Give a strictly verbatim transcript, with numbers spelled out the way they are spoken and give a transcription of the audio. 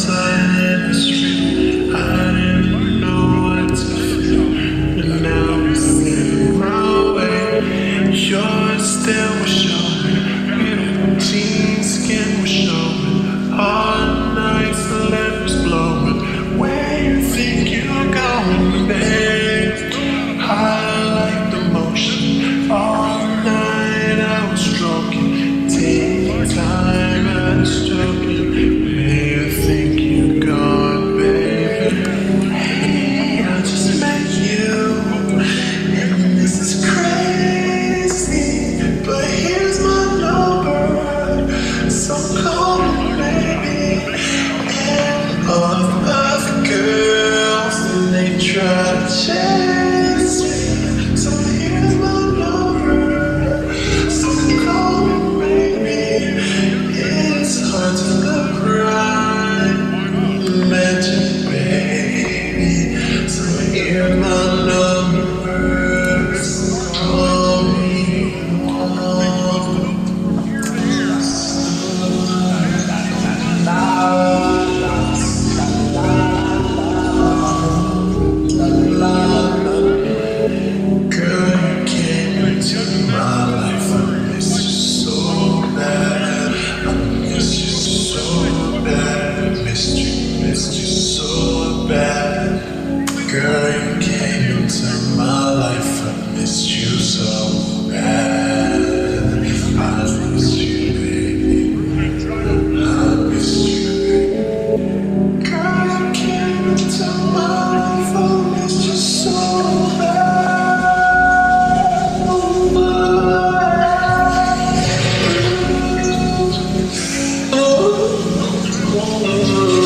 outside the street. I didn't know what to feel, and now it's in my way. Your stare was showing, beautiful teen skin was showing. Hard nights, the lead was blowing. Where you think you're going, babe? I like the motion. All night I was stroking, take time and stroking. Where you think you're going, baby? Hey, I just met you, and this is crazy. But here's my number, so call me, baby. And all the other girls, and they try to chase me. So here's my number, so call me, baby. It's hard to look right, imagine, baby. So here's my number, so call me. Girl, you came into my life. I miss you so bad. I miss you so bad. Missed you, missed you so bad. Girl, you came into my life. I missed you so bad. I miss you, baby. I miss you, baby. Girl, you came into my life. I missed you so bad. Oh,